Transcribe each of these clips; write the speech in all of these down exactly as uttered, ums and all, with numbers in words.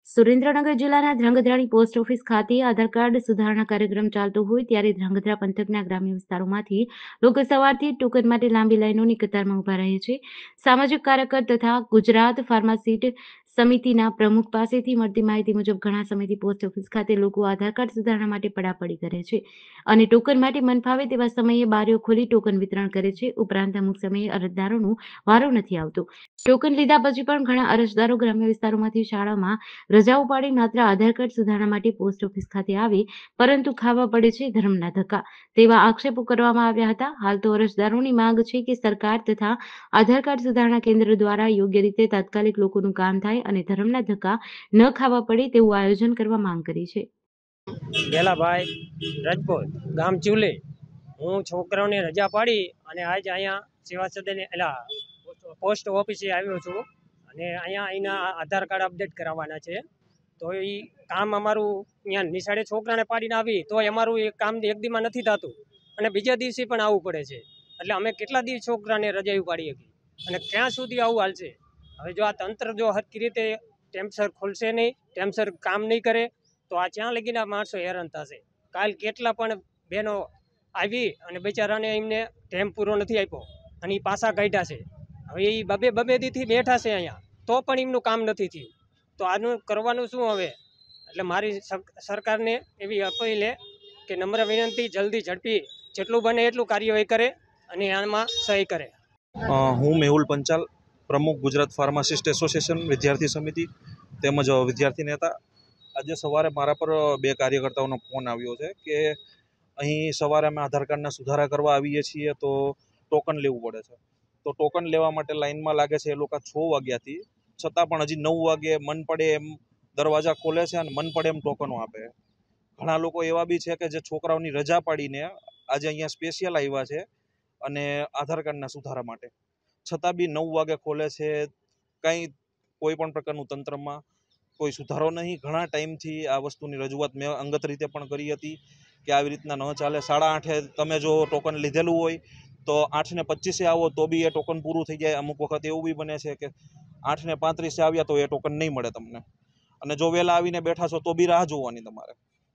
સુરેન્દ્રનગર જિલ્લાના ધ્રાંગધ્રાની post office ખાતે આધાર card સુધારણા કાર્યક્રમ ચાલતો હોય ત્યારે ધ્રાંગધ્રા પંથકના ગ્રામ્ય વિસ્તારોમાંથી લોકો સવારથી ટોકન માટે લાંબી લાઈનોની કતારમાં ઉભા રહે છે. સામાજિક કાર્યકર તથા ગુજરાત ફાર્માસિસ્ટ સમિતિના પ્રમુખ પાસેથી મળતી માહિતી મુજબ ઘણા સમયથી પોસ્ટ ઓફિસ ખાતે લોકો આધાર કાર્ડ સુધારણા માટે પડાપડી કરે છે અને ટોકન માટે મન ફાવે તેવા સમયે બારીઓ ખોલી ટોકન વિતરણ કરે છે. ઉપરાંત અમુક સમયે અરજદારોનો વારો નથી આવતો. ટોકન લીધા પછી પણ ઘણા અરજદારો ગ્રામ્ય વિસ્તારોમાંથી શાળામાં રજાઓ પાડી માત્ર આધાર કાર્ડ સુધારણા માટે પોસ્ટ ઓફિસ ખાતે આવે, પરંતુ ખાવા પડે છે ધર્મના ધક્કા, તેવા આક્ષેપો કરવામાં આવ્યા હતા. હાલ તો અરજદારોની માંગ છે કે સરકાર તથા આધાર કાર્ડ સુધારણા કેન્દ્ર દ્વારા યોગ્ય રીતે તાત્કાલિક લોકોનું કામ થાય અને ધર્મના ધક્કા ન ખાવા પડે તેવું આયોજન કરવા માંગ કરી છે. ગેલાભાઈ રાજપૂત, ગામ ચુલી. હું છોકરાઓને રજા પાડી અને આજ અહીંયા સેવા સદને એટલે પોસ્ટ ઓફિસે આવ્યો છું અને અહીંયા એના આધાર કાર્ડ અપડેટ કરાવવાના છે. તો એ કામ અમારું અહીંયા નિશાળે છોકરાને પાડીને આવી તો અમારું એ કામ એક દીમાં નથી થતું અને બીજા દિવસે પણ આવવું પડે છે. એટલે અમે કેટલા દિવસ છોકરાને રજા પાડી શકીએ અને ક્યાં સુધી આવું હાલશે? હવે જો આ તંત્ર જો હરકી રીતે ટાઈમસર ખોલશે નહીં, ટાઈમસર કામ નહીં કરે તો આ ક્યાં લગીને માણસો હેરાન થશે. કાલ કેટલા પણ બહેનો આવી અને બિચારાને એમને ટાઈમ પૂરો નથી આપ્યો અને એ પાછા કાઢ્યા છે. હવે એ બબે બબે દીથી બેઠા છે અહીંયા તો પણ એમનું કામ નથી થયું. તો આનું કરવાનું શું હવે? એટલે મારી સરકારને એવી અપીલ છે કે નમ્ર વિનંતી, જલ્દી ઝડપી જેટલું બને એટલું કાર્યવાહી કરે અને આમાં સહી કરે. હું મેહુલ પંચાલ, પ્રમુખ ગુજરાત ફાર્માસિસ્ટ એસોસિએશન વિદ્યાર્થી સમિતિ તેમજ વિદ્યાર્થી નેતા. આજે સવારે મારા પર બે કાર્યકર્તાઓનો ફોન આવ્યો છે કે અહીં સવારે અમે આધાર કાર્ડના સુધારા કરવા આવીએ છીએ તો ટોકન લેવું પડે છે. તો ટોકન લેવા માટે લાઇનમાં લાગે છે એ લોકો છ વાગ્યાથી, છતાં પણ હજી નવ વાગે મન પડે એમ દરવાજા ખોલે છે અને મન પડે એમ ટોકનો આપે. ઘણા લોકો એવા બી છે કે જે છોકરાઓની રજા પાડીને આજે અહીંયા સ્પેશિયલ આવ્યા છે અને આધાર કાર્ડના સુધારા માટે, છતાં બી નવ વાગે ખોલે છે. કંઈ કોઈ પણ પ્રકારનું તંત્રમાં કોઈ સુધારો નહીં. ઘણા ટાઈમથી આ વસ્તુની રજૂઆત મેં અંગત રીતે પણ કરી હતી કે આવી રીતના ન ચાલે. સાડા આઠે તમે જો ટોકન લીધેલું હોય તો આઠ ને પચીસે આવો તો બી એ ટોકન પૂરું થઈ જાય. અમુક વખત એવું બી બને છે કે આઠ ને પાંત્રીસે આવ્યા તો એ ટોકન નહીં મળે તમને, અને જો વહેલા આવીને બેઠા છો તો બી રાહ જોવાની તમારે.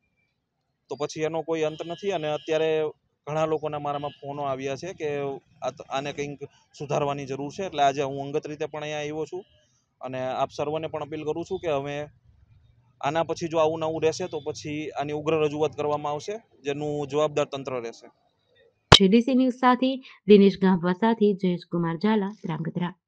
તો પછી એનો કોઈ અંત નથી. અને અત્યારે ઘણા લોકોના મારામાં ફોનો આવ્યા છે કે આને કંઈક સુધારવાની જરૂર છે. એટલે આજે હું અંગત રીતે પણ અહીંયા આવ્યો છું અને આપ સર્વને પણ અપીલ કરું છું કે હવે આના પછી જો આવું નવું રહેશે તો પછી આની ઉગ્ર રજૂઆત કરવામાં આવશે, જેનું જવાબદાર તંત્ર રહેશે. જીડીસી ન્યૂઝ સાથે દિનેશ ગાંભવા સાથે જયેશ કુમાર ઝાલા, ધ્રાંગધ્રા.